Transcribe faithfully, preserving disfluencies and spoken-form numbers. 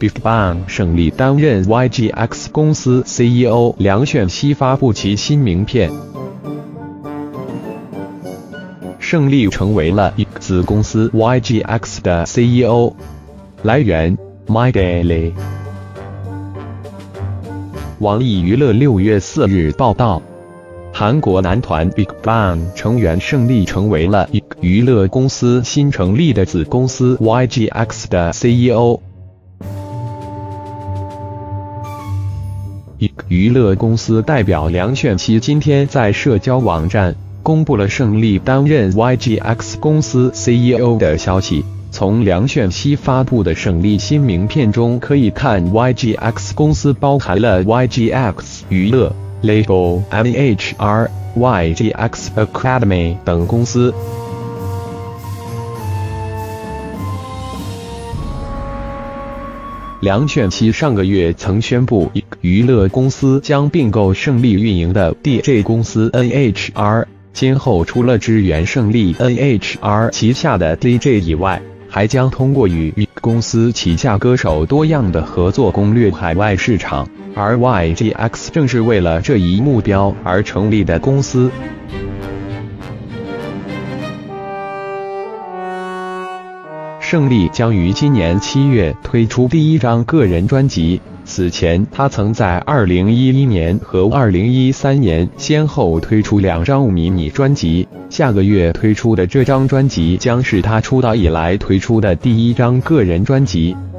BigBang 胜利担任 Y G X 公司 C E O， 梁炫熙发布其新名片。胜利成为了一子公司 Y G X 的 C E O。来源 ：MyDaily。网易娱乐六月四日报道。韩国男团 BigBang 成员胜利成为了一娱乐公司新成立的子公司 Y G X 的 C E O。一娱乐公司代表梁炫熙今天在社交网站公布了胜利担任 Y G X 公司 C E O 的消息。从梁炫熙发布的胜利新名片中可以看 Y G X 公司包含了 Y G X 娱乐、Label、M H R、Y G X Academy 等公司。梁炫熙上个月曾宣布，娱乐公司将并购胜利运营的 D J 公司 N H R， 今后除了支援胜利 N H R 旗下的 D J 以外，还将通过与公司旗下歌手多样的合作攻略海外市场。而 Y G X 正是为了这一目标而成立的公司。胜利将于今年七月推出第一张个人专辑。此前，他曾在二零一一年和二零一三年先后推出两张迷你专辑。下个月推出的这张专辑将是他出道以来推出的第一张个人专辑。